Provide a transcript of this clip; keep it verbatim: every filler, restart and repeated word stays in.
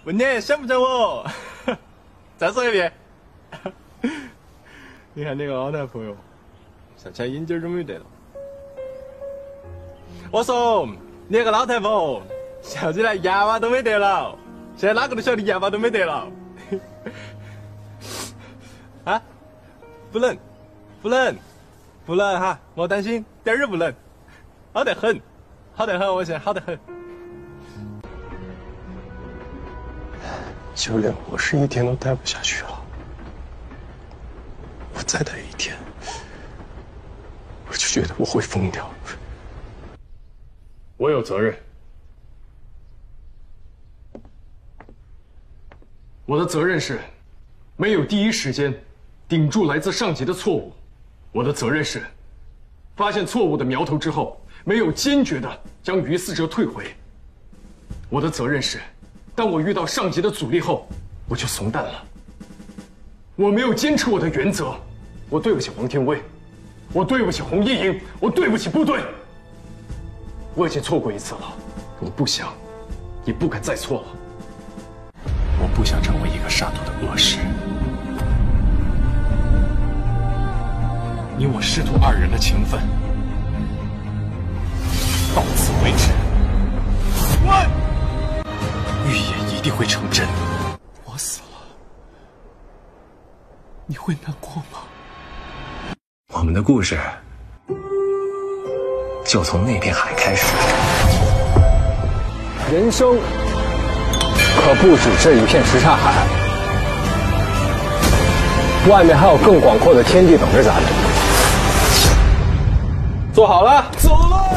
问你想不想我？再说一遍。你看那个老男朋友，笑起来眼睛都没得了。我说你那个老太婆，笑起来牙巴都没得了。现在哪个都晓得牙巴都没得了。啊？不能，不能，不能哈！莫担心，点儿也不能，好得很，好得很，我现在好得很。 就连我是一天都待不下去了。我再待一天，我就觉得我会疯掉。 我有责任。我的责任是，没有第一时间顶住来自上级的错误；我的责任是，发现错误的苗头之后，没有坚决地将于四哲退回；我的责任是，当我遇到上级的阻力后，我就怂蛋了。我没有坚持我的原则，我对不起黄天威，我对不起洪一莹，我对不起部队。我已经错过一次了，我不想，也不敢再错了。 我不想成为一个杀戮的恶士。 你我师徒二人的情分，到此为止。喂， 预言一定会成真。我死了，你会难过吗？我们的故事就从那片海开始。 人生可不止这一片什刹海，外面还有更广阔的天地等着咱们。 做好了，走了。